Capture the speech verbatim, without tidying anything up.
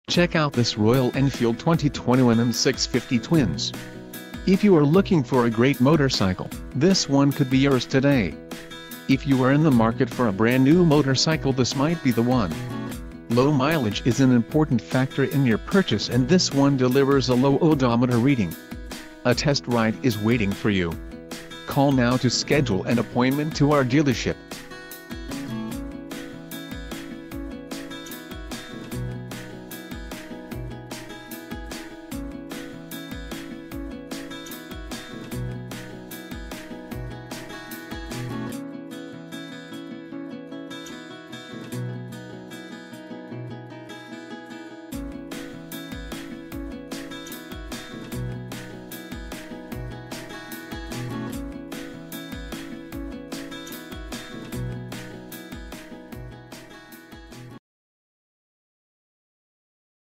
Check out this Royal Enfield twenty twenty-one I N six fifty Twins. If you are looking for a great motorcycle, this one could be yours today. If you are in the market for a brand new motorcycle, this might be the one. Low mileage is an important factor in your purchase, and this one delivers a low odometer reading. A test ride is waiting for you. Call now to schedule an appointment to our dealership.